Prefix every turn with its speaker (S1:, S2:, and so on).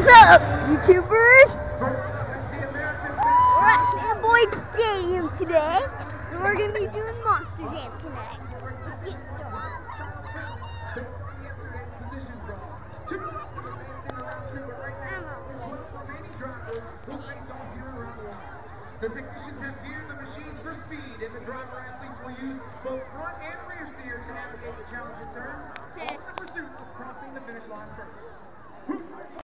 S1: What's up, YouTubers? We're at Amboy Stadium today, and we're going to be doing Monster Jam tonight. Let's get started.
S2: The technicians have geared the machines for speed, and the driver athletes will use both front and rear steers to navigate the challenging turns, all in the pursuit of crossing the finish line first.